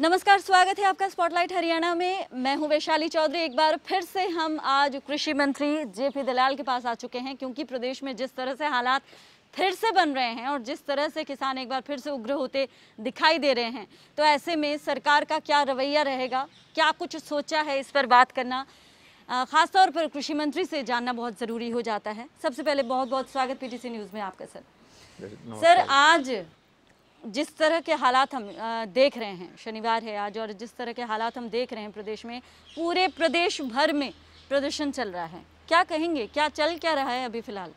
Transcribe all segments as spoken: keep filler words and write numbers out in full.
नमस्कार, स्वागत है आपका स्पॉटलाइट हरियाणा में। मैं हूं वैशाली चौधरी। एक बार फिर से हम आज कृषि मंत्री जेपी दलाल के पास आ चुके हैं, क्योंकि प्रदेश में जिस तरह से हालात फिर से बन रहे हैं और जिस तरह से किसान एक बार फिर से उग्र होते दिखाई दे रहे हैं, तो ऐसे में सरकार का क्या रवैया रहेगा, क्या कुछ सोचा है, इस पर बात करना खासतौर पर कृषि मंत्री से जानना बहुत ज़रूरी हो जाता है। सबसे पहले बहुत बहुत स्वागत पीटीसी न्यूज़ में आपका सर। सर, आज जिस तरह के हालात हम देख रहे हैं, शनिवार है आज, और जिस तरह के हालात हम देख रहे हैं प्रदेश में, पूरे प्रदेश भर में प्रदर्शन चल रहा है, क्या कहेंगे, क्या चल क्या रहा है अभी फिलहाल?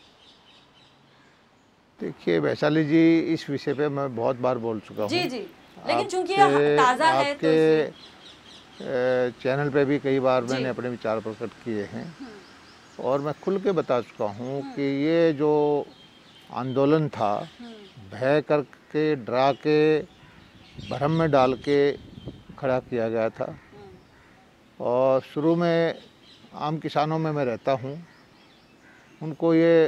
देखिए वैशाली जी, इस विषय पे मैं बहुत बार बोल चुका हूँ। जी जी, लेकिन चूंकि ताज़ा है तो आपके चैनल पे भी कई बार मैंने अपने विचार प्रकट किए हैं और मैं खुल के बता चुका हूँ कि ये जो आंदोलन था, भय करके, डरा के, भ्रम में डाल के खड़ा किया गया था। और शुरू में आम किसानों में मैं रहता हूँ, उनको ये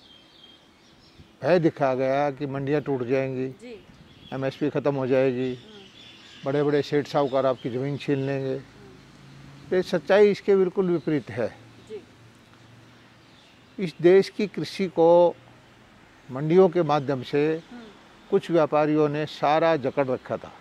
भय दिखाया गया कि मंडियाँ टूट जाएंगी, एमएसपी ख़त्म हो जाएगी, बड़े बड़े सेठ साहूकार आपकी ज़मीन छीन लेंगे। ये सच्चाई इसके बिल्कुल विपरीत है। इस देश की कृषि को मंडियों के माध्यम से कुछ व्यापारियों ने सारा जकड़ रखा था।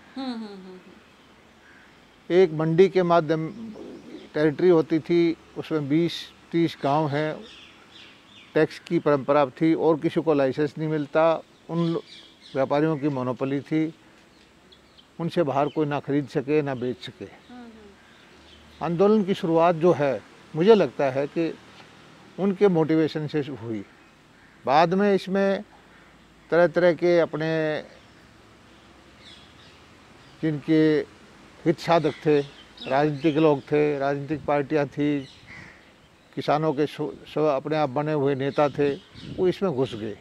एक मंडी के माध्यम टेरिटरी होती थी, उसमें बीस तीस गांव हैं, टैक्स की परंपरा थी और किसी को लाइसेंस नहीं मिलता, उन व्यापारियों की मोनोपोली थी, उनसे बाहर कोई ना खरीद सके ना बेच सके। आंदोलन की शुरुआत जो है, मुझे लगता है कि उनके मोटिवेशन से हुई। बाद में इसमें तरह तरह के अपने जिनके हित साधक थे, राजनीतिक लोग थे, राजनीतिक पार्टियां थी, किसानों के स्व अपने आप बने हुए नेता थे, वो इसमें घुस गए।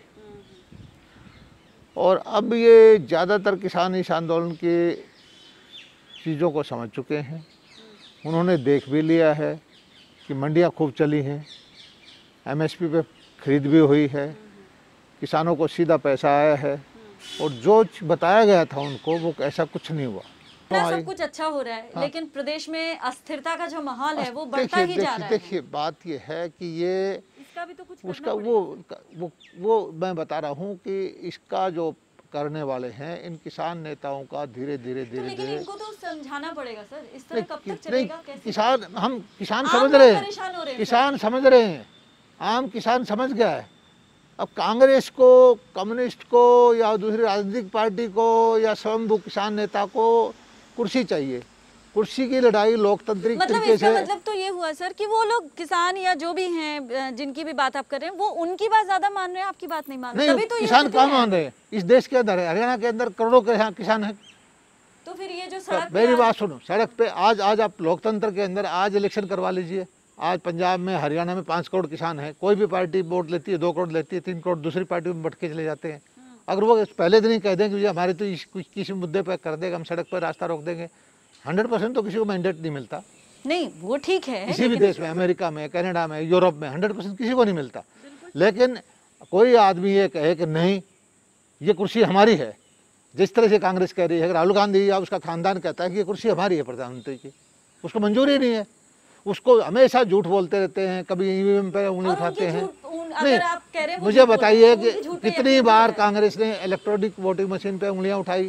और अब ये ज़्यादातर किसान इस आंदोलन के चीज़ों को समझ चुके हैं। उन्होंने देख भी लिया है कि मंडियाँ खूब चली हैं, एमएसपी पे खरीद भी हुई है, किसानों को सीधा पैसा आया है, और जो बताया गया था उनको वो ऐसा कुछ नहीं हुआ। सब कुछ अच्छा हो रहा है, हाँ। लेकिन प्रदेश में अस्थिरता का जो माहौल है वो बढ़ता ही जा रहा है। देखिए बात ये है कि ये इसका भी तो कुछ उसका वो वो वो मैं बता रहा हूँ कि इसका जो करने वाले हैं इन किसान नेताओं का धीरे धीरे धीरे लेकिन धीरे इनको तो समझाना पड़ेगा सर। इस तरह कब तक चलेगा? कैसे? किसान हम किसान समझ रहे हैं, किसान समझ रहे हैं, आम किसान समझ गया है। अब कांग्रेस को, कम्युनिस्ट को, या दूसरी राजनीतिक पार्टी को, या स्वयंभू किसान नेता को कुर्सी चाहिए। कुर्सी की लड़ाई लोकतांत्रिक मतलब तरीके से, मतलब तो ये हुआ सर कि वो लोग किसान या जो भी हैं, जिनकी भी बात आप कर रहे हैं, वो उनकी बात ज्यादा मान रहे हैं, आपकी बात नहीं मान रहे। नहीं, तो किसान कहाँ मान रहे हैं? इस देश के अंदर, हरियाणा के अंदर करोड़ों के किसान हैं। तो फिर ये जो सड़क, मेरी बात सुनो, सड़क पे आज आज आप लोकतंत्र के अंदर आज इलेक्शन करवा लीजिए। आज पंजाब में, हरियाणा में पाँच करोड़ किसान हैं, कोई भी पार्टी वोट लेती है, दो करोड़ लेती है, तीन करोड़ दूसरी पार्टी में बट के चले जाते हैं। अगर वो पहले दिन ही कह दें कि हमारे तो इस किसी मुद्दे पर कर देगा, हम सड़क पर रास्ता रोक देंगे, हंड्रेड परसेंट तो किसी को मैंडेट नहीं मिलता। नहीं, वो ठीक है, किसी भी देश में, अमेरिका में, कनाडा में, यूरोप में हंड्रेड परसेंट किसी को नहीं मिलता। लेकिन कोई आदमी ये कहे कि नहीं ये कुर्सी हमारी है, जिस तरह से कांग्रेस कह रही है, राहुल गांधी या उसका खानदान कहता है कि ये कुर्सी हमारी है प्रधानमंत्री की, उसको मंजूरी नहीं है। उसको हमेशा झूठ बोलते रहते हैं, कभी ईवीएम पे उंगली उठाते हैं। नहीं, आप कह रहे हैं, मुझे बताइए कि कितनी बार कांग्रेस ने इलेक्ट्रॉनिक वोटिंग मशीन पे उंगलियां उठाई,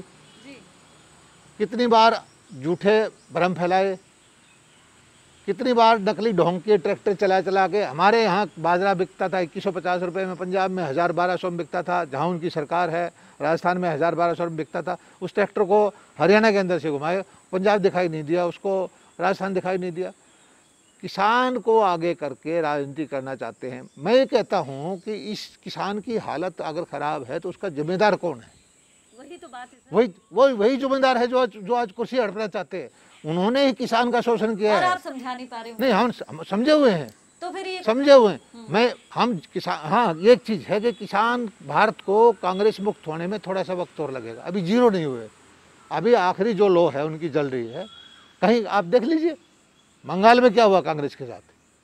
कितनी बार झूठे भ्रम फैलाए, कितनी बार नकली ढोंग के ट्रैक्टर चला चला के। हमारे यहाँ बाजरा बिकता था इक्कीस सौ पचास रुपये में, पंजाब में हज़ार बारह सौ में बिकता था, जहाँ उनकी सरकार है, राजस्थान में हज़ार बारह सौ में बिकता था। उस ट्रैक्टर को हरियाणा के अंदर से घुमाए, पंजाब दिखाई नहीं दिया, उसको राजस्थान दिखाई नहीं दिया। किसान को आगे करके राजनीति करना चाहते हैं। मैं ये कहता हूँ कि इस किसान की हालत अगर ख़राब है तो उसका जिम्मेदार कौन है? वही तो बात है सर। वही वही वही जिम्मेदार है जो आज जो आज कुर्सी हड़पना चाहते हैं। उन्होंने ही किसान का शोषण किया है। आप समझा नहीं पा रहे हो। नहीं, हम समझे हुए हैं, तो फिर ये समझे हुए हैं। मैं हम किसान, हाँ एक चीज़ है कि किसान भारत को कांग्रेस मुक्त होने में थोड़ा सा वक्त और लगेगा, अभी जीरो नहीं हुए। अभी आखिरी जो लो है उनकी जल रही है। कहीं आप देख लीजिए बंगाल में क्या हुआ कांग्रेस के साथ,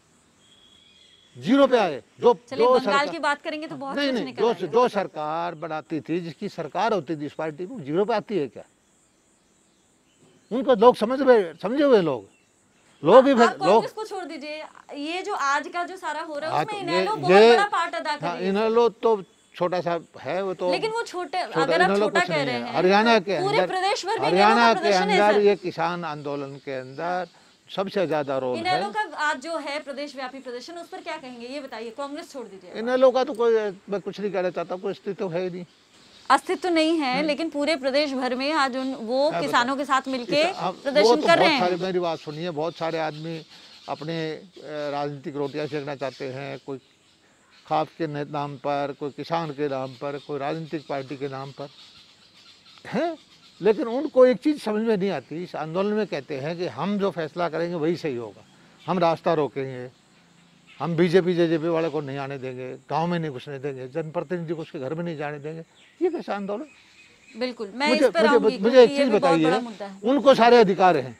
जीरो पे आए। जो चलिए बंगाल की बात करेंगे तो बहुत नहीं नहीं जो जो सरकार बनाती थी, जिसकी सरकार होती थी इस पार्टी में, जीरो पे आती है क्या? उनको लोग समझ रहे, समझे हुए लोग लोग ही आप लोग कांग्रेस को छोड़ दीजिए, ये जो आज का जो सारा हो रहा है हाँ, उसमें तो ये इनेलो बहुत ये बड़ा पार्ट अदा कर हाँ, रही है। इनेलो तो छोटा सा है, वो तो लेकिन वो छोटे, छोटा, अगर आप इनेलो छोटा कुछ कह नहीं रहे है। हैं हरियाणा तो के पूरे अंदर प्रदेश भर में इनेलो हरियाणा का के प्रदर्शन है अंदर सर। ये किसान आंदोलन के अंदर सबसे ज्यादा रोल है। इनेलो का आज जो है प्रदेश व्यापी प्रदर्शन, उस पर क्या कहेंगे ये बताइए, कांग्रेस छोड़ दीजिए। इनेलो का तो कोई, मैं कुछ नहीं कहना चाहता, कोई अस्तित्व तो है ही नहीं, अस्तित्व नहीं है, लेकिन पूरे प्रदेश भर में आज उन वो किसानों के साथ मिलके अब प्रदर्शन वो तो कर रहे बहुत सारे, हैं। मेरी बात सुनिए, बहुत सारे आदमी अपने अ, राजनीतिक रोटियां सेकना चाहते हैं, कोई खाप के न- नाम पर, कोई किसान के नाम पर, कोई राजनीतिक पार्टी के नाम पर है। लेकिन उनको एक चीज़ समझ में नहीं आती, इस आंदोलन में कहते हैं कि हम जो फैसला करेंगे वही सही होगा, हम रास्ता रोकेंगे, हम बीजेपी जेजेपी वाले को नहीं आने देंगे, गांव में नहीं घुसने देंगे, जनप्रतिनिधि को उसके घर में नहीं जाने देंगे। ये कैसा आंदोलन? बिल्कुल, मैं मुझे इस पर मुझे आऊंगी मुझे एक क्योंकि ये चीज़ भी बहुत बताइए, बड़ा मुद्दा है। उनको सारे अधिकार हैं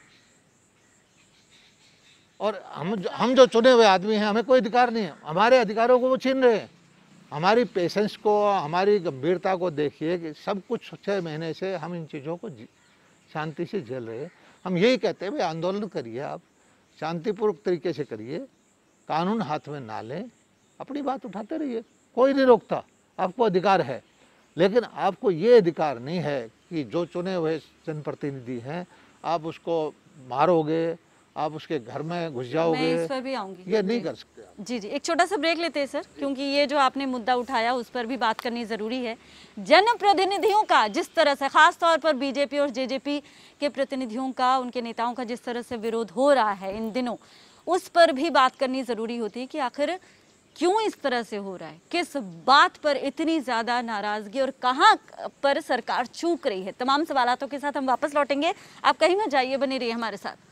और हम जो हम जो चुने हुए आदमी हैं, हमें कोई अधिकार नहीं है। हमारे अधिकारों को वो छीन रहे हैं। हमारी पेशेंस को, हमारी गंभीरता को देखिए कि सब कुछ छः महीने से हम इन चीज़ों को शांति से झेल रहे हैं। हम यही कहते हैं भाई आंदोलन करिए, आप शांतिपूर्वक तरीके से करिए, कानून हाथ में ना लें, अपनी बात उठाते रहिए, कोई नहीं रोकता, आपको अधिकार है। लेकिन आपको ये अधिकार नहीं है कि जो चुने हुए जनप्रतिनिधि हैं आप उसको मारोगे, आप उसके घर में घुस मैं जाओगे, इस पर भी आऊंगी। ये नहीं कर सकते आप। जी जी, एक छोटा सा ब्रेक लेते हैं सर, क्योंकि ये जो आपने मुद्दा उठाया उस पर भी बात करनी ज़रूरी है। जनप्रतिनिधियों का जिस तरह से, खास तौर पर बीजेपी और जेजेपी के प्रतिनिधियों का, उनके नेताओं का जिस तरह से विरोध हो रहा है इन दिनों, उस पर भी बात करनी ज़रूरी होती है कि आखिर क्यों इस तरह से हो रहा है, किस बात पर इतनी ज़्यादा नाराज़गी और कहाँ पर सरकार चूक रही है। तमाम सवालों के साथ हम वापस लौटेंगे, आप कहीं मत जाइए, बने रहिए हमारे साथ।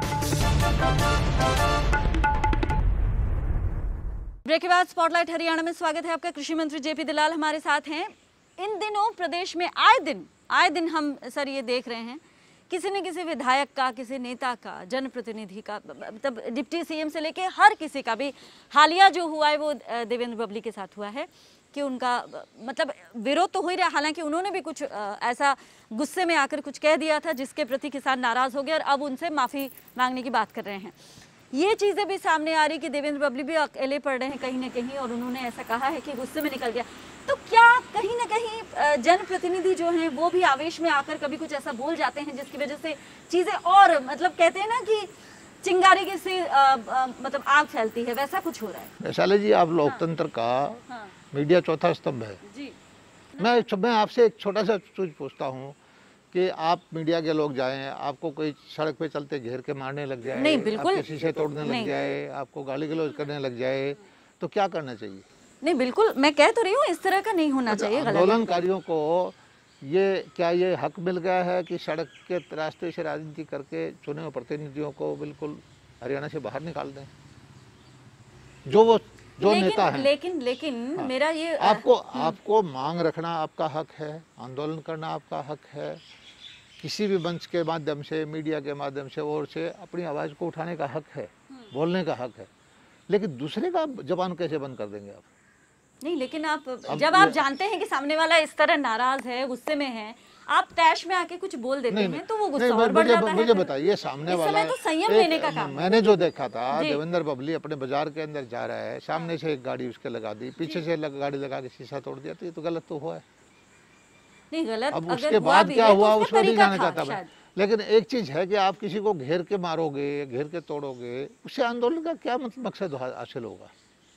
ब्रेक के बाद स्पॉटलाइट हरियाणा में स्वागत है आपका। कृषि मंत्री जेपी दलाल हमारे साथ हैं। इन दिनों प्रदेश में आए दिन आए दिन हम सर ये देख रहे हैं, किसी न किसी विधायक का, किसी नेता का, जनप्रतिनिधि का, मतलब डिप्टी सीएम से लेके हर किसी का भी, हालिया जो हुआ है वो देवेंद्र बबली के साथ हुआ है कि उनका मतलब विरोध तो हो ही रहा। हालांकि उन्होंने भी कुछ ऐसा गुस्से में आकर कुछ कह दिया था जिसके प्रति किसान नाराज हो गए और अब उनसे माफ़ी मांगने की बात कर रहे हैं। ये चीज़ें भी सामने आ रही कि देवेंद्र बबली भी अकेले पड़ रहे हैं कहीं ना कहीं, और उन्होंने ऐसा कहा है कि गुस्से में निकल गया। तो क्या कहीं ना कहीं जनप्रतिनिधि जो हैं वो भी आवेश में आकर कभी कुछ ऐसा बोल जाते हैं जिसकी वजह से चीज़ें और, मतलब कहते हैं ना कि चिंगारी के से आ, आ, मतलब आग फैलती है, वैसा कुछ हो रहा है। वैशाली जी, आप लोकतंत्र का हाँ, मीडिया चौथा स्तंभ है जी। मैं मैं आपसे एक छोटा सा चीज पूछता हूँ कि आप मीडिया के लोग जाएं, आपको कोई सड़क पे चलते घेर के मारने लग जाए, नहीं, बिल्कुल आपके शीशे तोड़ने लग नहीं। जाए, आपको गाली गलौज करने लग जाए, तो क्या करना चाहिए? नहीं, बिल्कुल मैं कह तो रही हूँ इस तरह का नहीं होना चाहिए। गलत आंदोलनकारियों को ये क्या ये हक मिल गया है कि सड़क के रास्ते से राजनीति करके चुने हुए प्रतिनिधियों को बिल्कुल हरियाणा से बाहर निकाल दें, जो वो जो लेकिन, नेता हैं? लेकिन लेकिन हाँ, मेरा ये आपको आपको मांग रखना आपका हक है, आंदोलन करना आपका हक है, किसी भी मंच के माध्यम से, मीडिया के माध्यम से और से अपनी आवाज़ को उठाने का हक है, बोलने का हक है। लेकिन दूसरे का जबान कैसे बंद कर देंगे आप? नहीं, लेकिन आप जब आप जानते हैं कि सामने वाला इस तरह नाराज है, गुस्से में है, आप तैश में आके कुछ बोल देते हैं तो वो गुस्सा और बढ़ जाता है। मुझे बताइए, सामने वाला तो संयम लेने का काम। मैंने जो देखा था, देवेंद्र बबली अपने बाजार के अंदर जा रहा है, सामने से एक गाड़ी उसके लगा दी, पीछे से लग, गाड़ी लगा के शीशा तोड़ दिया, तो ये तो गलत तो हुआ है। नहीं, गलत अब अगर उसके बाद क्या हुआ तो उसमें नहीं जाना चाहता मैं, लेकिन एक चीज है कि आप किसी को घेर के मारोगे, घेर के तोड़ोगे, उससे आंदोलन का क्या मतलब मकसद हासिल होगा?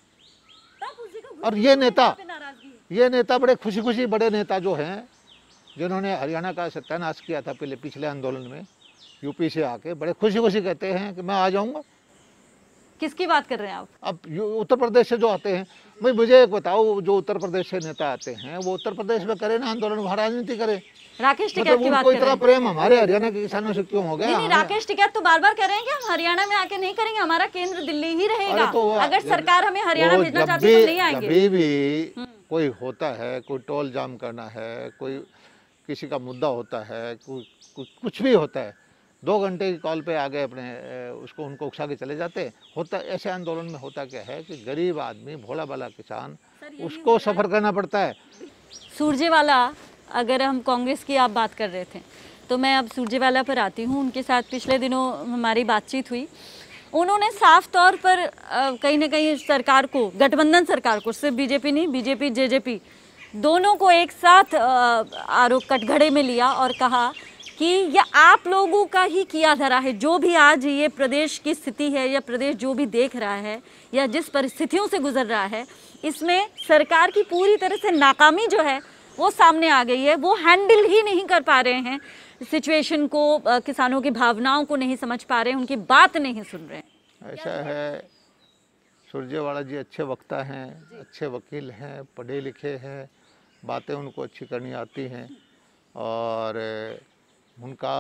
और ये नेता ये नेता बड़े खुशी खुशी बड़े नेता जो हैं, जिन्होंने हरियाणा का सत्यानाश किया था पहले पिछले आंदोलन में, यूपी से आके बड़े खुशी खुशी कहते हैं कि मैं आ जाऊंगा। किसकी बात कर रहे हैं आप? अब उत्तर प्रदेश से जो आते हैं, भाई मुझे एक बताओ, जो उत्तर प्रदेश से नेता आते हैं वो उत्तर प्रदेश में करे ना आंदोलन, वहाँ राजनीति करे। राकेश टिकैत की बात कर रहे हैं। इतना प्रेम हमारे हरियाणा के किसानों से क्यों हो गया? नहीं, राकेश टिकैत तो बार बार कह रहे हैं कि हम हरियाणा में आके नहीं करेंगे, हमारा केंद्र दिल्ली ही रहेगा। तो अगर सरकार हमें हरियाणा भेजना चाहती है तो नहीं आएंगे। कभी भी कोई होता है, कोई टोल जाम करना है, कोई किसी का मुद्दा होता है, कोई कुछ भी होता है, दो घंटे की कॉल पे आ गए अपने उसको उनको उकसा के चले जाते हैं। होता ऐसे आंदोलन में होता क्या है कि गरीब आदमी, भोला भाला किसान, उसको सफ़र करना पड़ता है। सुरजेवाला, अगर हम कांग्रेस की आप बात कर रहे थे, तो मैं अब सुरजेवाला पर आती हूँ। उनके साथ पिछले दिनों हमारी बातचीत हुई। उन्होंने साफ तौर पर अ, कहीं ना कहीं सरकार को, गठबंधन सरकार को, सिर्फ बीजेपी नहीं, बीजेपी जेजेपी दोनों को एक साथ आरोप कटघरे में लिया और कहा कि यह आप लोगों का ही किया धरा है। जो भी आज ये प्रदेश की स्थिति है या प्रदेश जो भी देख रहा है या जिस परिस्थितियों से गुजर रहा है, इसमें सरकार की पूरी तरह से नाकामी जो है वो सामने आ गई है। वो हैंडल ही नहीं कर पा रहे हैं सिचुएशन को, किसानों की भावनाओं को नहीं समझ पा रहे हैं, उनकी बात नहीं सुन रहे हैं। ऐसा है, सुरजेवाला जी अच्छे वक्ता हैं, अच्छे वकील हैं, पढ़े लिखे हैं, बातें उनको अच्छी करनी आती हैं और उनका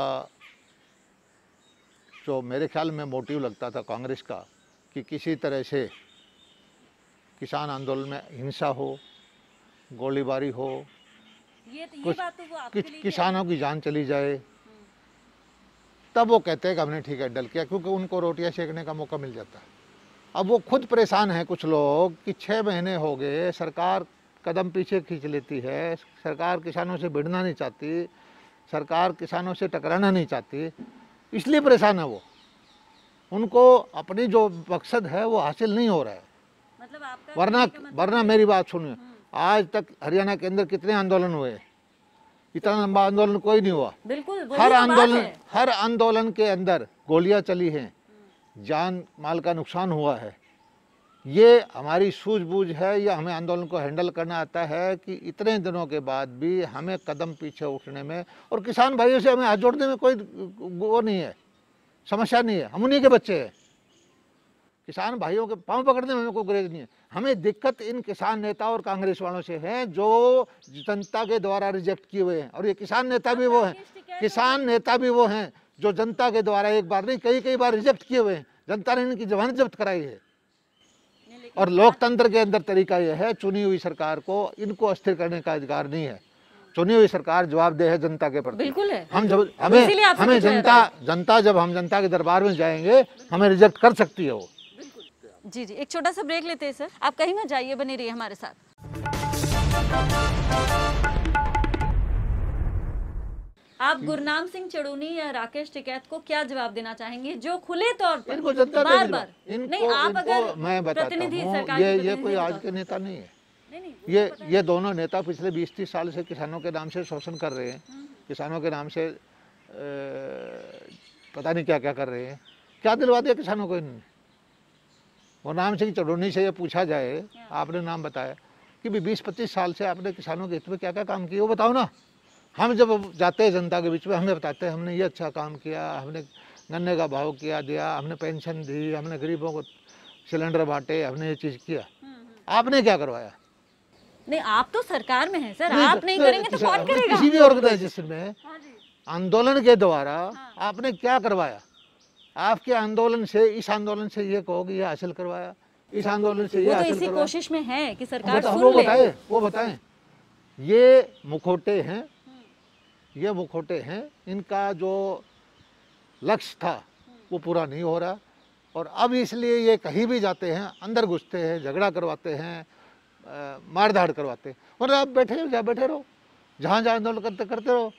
जो मेरे ख्याल में मोटिव लगता था कांग्रेस का कि किसी तरह से किसान आंदोलन में हिंसा हो, गोलीबारी हो, ये, ये कुछ बात तो वो आपके कुछ लिए किसानों की जान चली जाए, तब वो कहते हैं कि हमने ठीक है डल किया, क्योंकि उनको रोटियां सेकने का मौका मिल जाता है। अब वो खुद परेशान हैं कुछ लोग कि छः महीने हो गए, सरकार कदम पीछे खींच लेती है, सरकार किसानों से भिड़ना नहीं चाहती, सरकार किसानों से टकराना नहीं चाहती, इसलिए परेशान है वो। उनको अपनी जो मकसद है वो हासिल नहीं हो रहा है। मतलब आपका वरना वरना मेरी बात सुनिए, आज तक हरियाणा के अंदर कितने आंदोलन हुए? इतना लंबा आंदोलन कोई नहीं हुआ। बिल्कुल, हर आंदोलन हर आंदोलन के अंदर गोलियां चली हैं, जान माल का नुकसान हुआ है। ये हमारी सूझबूझ है या हमें आंदोलन को हैंडल करना आता है कि इतने दिनों के बाद भी हमें कदम पीछे उठने में और किसान भाइयों से हमें हाथ जोड़ने में कोई वो नहीं है, समस्या नहीं है। हम उन्हीं के बच्चे हैं, किसान भाइयों के पांव पकड़ने में हमें कोई गुरेज नहीं है। हमें दिक्कत इन किसान नेताओं और कांग्रेस वालों से है जो जनता के द्वारा रिजेक्ट किए हुए हैं। और ये किसान नेता भी वो हैं, किसान नेता भी वो हैं जो जनता के द्वारा एक बार नहीं कई कई बार रिजेक्ट किए हुए हैं। जनता ने इनकी जमानत जब्त कराई है। और लोकतंत्र के अंदर तरीका यह है, चुनी हुई सरकार को इनको अस्थिर करने का अधिकार नहीं है। चुनी हुई सरकार जवाबदेह है जनता के प्रति। बिल्कुल है। हम जब हमें हमें जनता जनता जब हम जनता के दरबार में जाएंगे हमें रिजेक्ट कर सकती है वो। जी जी, एक छोटा सा ब्रेक लेते हैं सर, आप कहीं मत जाइए, बने रहिए हमारे साथ। आप गुरनाम सिंह चड़ूनी या राकेश टिकैत को क्या जवाब देना चाहेंगे जो खुले तौर पर इनको जनता बार बार इनको, नहीं आप इनको, अगर मैं बताता प्रतिनिधि हूँ, सरकार ये ये कोई आज के नेता नहीं है। नहीं, नहीं, ये ये दोनों नेता पिछले बीस तीस साल से किसानों के नाम से शोषण कर रहे हैं, किसानों के नाम से ए, पता नहीं क्या क्या कर रहे हैं। क्या दिलवा दिया किसानों को इन्होंने? गुरनाम सिंह चड़ूनी से ये पूछा जाए, आपने नाम बताया कि भी बीस पच्चीस साल से आपने किसानों के हित में क्या क्या काम किया, वो बताओ ना। हम जब जाते हैं जनता के बीच में हमें बताते हैं हमने ये अच्छा काम किया, हमने गन्ने का भाव किया दिया, हमने पेंशन दी, हमने गरीबों को सिलेंडर बांटे, हमने ये चीज़ किया। आपने क्या करवाया? नहीं, आप तो सरकार में हैं सर, आप नहीं करेंगे तो कौन करेगा? किसी भी ऑर्गेनाइजेशन में आंदोलन के द्वारा आपने क्या करवाया? आपके आंदोलन से, इस आंदोलन से ये कहोगे ये हासिल करवाया, इस आंदोलन से ये हासिल करवाया। कोशिश में है कि सरकार सुन ले। वो बताएं, वो बताएं। ये मुखौटे हैं, ये मुखौटे हैं, इनका जो लक्ष्य था वो पूरा नहीं हो रहा। और अब इसलिए ये कहीं भी जाते हैं अंदर घुसते हैं, झगड़ा करवाते हैं, मार धाड़ करवाते हैं। और आप बैठे हो, जहाँ बैठे रहो, जहाँ जहाँ आंदोलन करते करते रहो।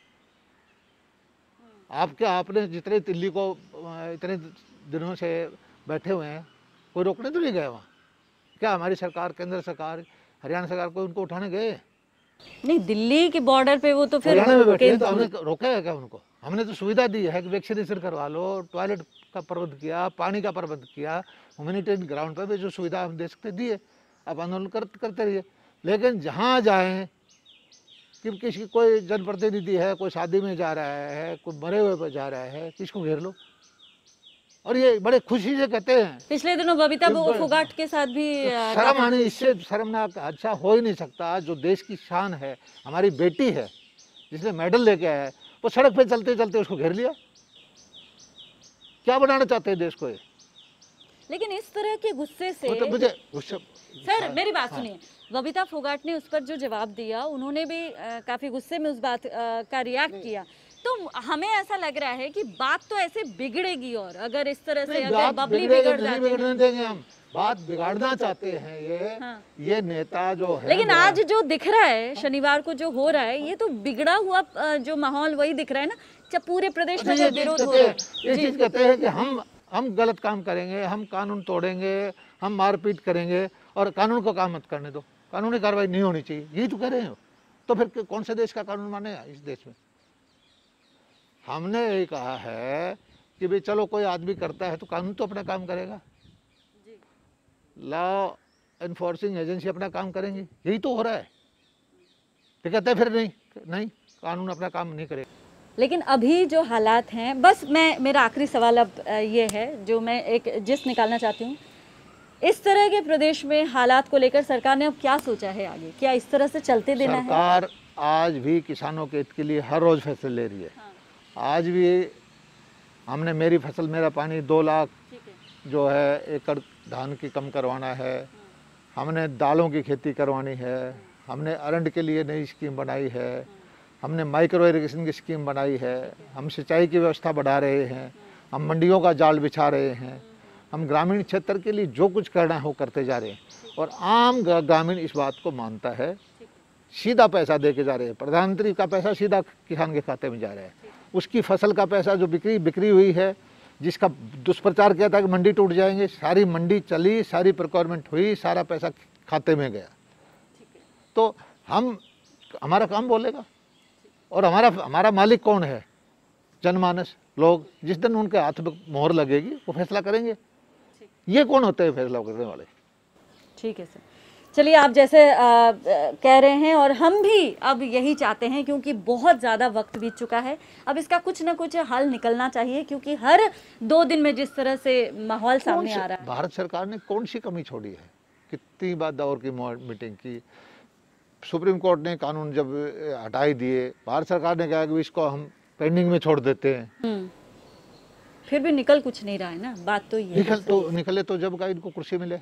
आपके आपने जितने दिल्ली को इतने दिनों से बैठे हुए हैं, कोई रोकने तो नहीं गए वहाँ? क्या हमारी सरकार, केंद्र सरकार, हरियाणा सरकार को उनको उठाने गए? नहीं, दिल्ली के बॉर्डर पे वो तो फिर हरियाणा में बैठे हैं, तो हमने रोका है क्या उनको? हमने तो सुविधा दी है कि वैक्सीनेशन करवा लो, टॉयलेट का प्रबंध किया, पानी का प्रबंध किया, ह्यूमैनिटेरियन ग्राउंड पर भी जो सुविधा हम दे सकते दिए। आप आंदोलन कर, करते रहिए। लेकिन जहाँ जाएँ कि किसी कोई जनप्रतिनिधि है, कोई शादी में जा रहा है, कोई मरे हुए पर जा रहा है, किसको घेर लो। और ये बड़े खुशी से कहते हैं। पिछले दिनों बबीता फोगाट के साथ भी शर्म आनी, इससे शर्मनाक अच्छा हो ही नहीं सकता। जो देश की शान है, हमारी बेटी है जिसने मेडल लेके आया है, वो सड़क पे चलते चलते उसको घेर लिया। क्या बनाना चाहते हैं देश को ये? लेकिन इस तरह के गुस्से से तो मुझे गुस्से सर मेरी बात सुनिए, बबीता फोगाट ने उस पर जो जवाब दिया, उन्होंने भी आ, काफी गुस्से में उस बात आ, का रिएक्ट किया तो हमें ऐसा लग रहा है कि बात तो ऐसे बिगड़ेगी, और अगर इस तरह से नहीं, अगर बात बबली बिगड़ेगी, बिगड़ नहीं जाती बिगड़ने है। देंगे हम। बात बिगाड़ना चाहते हैं ये हाँ। ये नेता जो है। लेकिन बड़ा- आज जो दिख रहा है, शनिवार को जो हो रहा है, ये तो बिगड़ा हुआ अ, जो माहौल वही दिख रहा है ना, जब पूरे प्रदेश में अच्छा, ये जो चीज विरोध हो कहते रहा हैं- है। ये जी, चीज कहते हैं कि हम हम गलत काम करेंगे, हम कानून तोड़ेंगे, हम मारपीट करेंगे और कानून को काम मत करने दो, कानूनी कार्रवाई नहीं होनी चाहिए, यही तो कह रहे हैं। तो फिर कौन से देश का कानून मानेगा इस देश में? हमने यही कहा है कि भाई चलो कोई आदमी करता है तो कानून तो अपना काम करेगा, लॉ इन्फोर्सिंग एजेंसी अपना काम करेंगी, यही तो हो रहा है। तो कहते हैं फिर नहीं नहीं कानून अपना काम नहीं करेगा। लेकिन अभी जो हालात हैं, बस मैं मेरा आखिरी सवाल अब अ, ये है जो मैं एक जिस निकालना चाहती हूँ, इस तरह के प्रदेश में हालात को लेकर सरकार ने अब क्या सोचा है आगे? क्या इस तरह से चलते देना है? सरकार आज भी किसानों के हित के लिए हर रोज फैसले ले रही है। हाँ। आज भी हमने मेरी फसल मेरा पानी दो लाख ठीक है। जो है एकड़ धान की कम करवाना है, हमने दालों की खेती करवानी है, हमने अरंड के लिए नई स्कीम बनाई है, हमने माइक्रो इरिगेशन की स्कीम बनाई है, हम सिंचाई की व्यवस्था बढ़ा रहे हैं, हम मंडियों का जाल बिछा रहे हैं, हम ग्रामीण क्षेत्र के लिए जो कुछ करना है वो करते जा रहे हैं। और आम ग- ग्रामीण इस बात को मानता है, सीधा पैसा दे के जा रहे हैं। प्रधानमंत्री का पैसा सीधा किसान के खाते में जा रहा है, उसकी फसल का पैसा जो बिक्री बिक्री हुई है, जिसका दुष्प्रचार किया था कि मंडी टूट जाएंगे, सारी मंडी चली, सारी प्रोक्योरमेंट हुई, सारा पैसा खाते में गया। तो हम हमारा काम बोलेगा, और हमारा हमारा मालिक कौन है? जनमानस लोग। जिस दिन उनके हाथ में मोहर लगेगी वो फैसला करेंगे। ये कौन होते हैं फैसला करने वाले? ठीक है सर, चलिए आप जैसे आ, आ, कह रहे हैं, और हम भी अब यही चाहते हैं, क्योंकि बहुत ज़्यादा वक्त बीत चुका है। अब इसका कुछ ना कुछ हल निकलना चाहिए, क्योंकि हर दो दिन में जिस तरह से माहौल सामने आ रहा है। भारत सरकार ने कौन सी कमी छोड़ी है? कितनी बार दौर की मीटिंग की, सुप्रीम कोर्ट ने कानून जब हटाई दिए, भारत सरकार ने कहा कि इसको हम पेंडिंग में छोड़ देते हैं। हम्म, फिर भी निकल कुछ नहीं रहा है ना, बात तो ये निकल तो निकले तो जब का इनको कुर्सी मिले,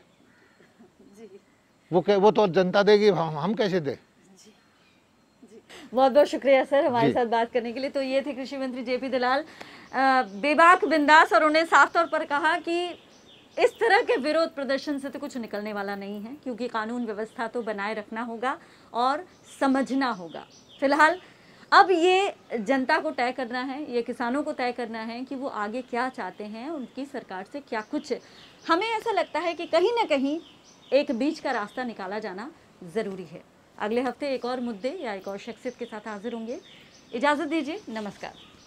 वो वो तो जनता देगी, हम, हम कैसे दे? बहुत बहुत शुक्रिया सर हमारे जी। साथ बात करने के लिए। तो ये थे कृषि मंत्री जेपी दलाल, अ, बेबाक बिंदास, और उन्होंने साफ तौर पर कहा कि इस तरह के विरोध प्रदर्शन से तो कुछ निकलने वाला नहीं है, क्योंकि कानून व्यवस्था तो बनाए रखना होगा और समझना होगा। फिलहाल अब ये जनता को तय करना है, ये किसानों को तय करना है कि वो आगे क्या चाहते हैं, उनकी सरकार से क्या कुछ। हमें ऐसा लगता है कि कहीं ना कहीं एक बीच का रास्ता निकाला जाना ज़रूरी है। अगले हफ्ते एक और मुद्दे या एक और शख्सियत के साथ हाजिर होंगे। इजाज़त दीजिए, नमस्कार।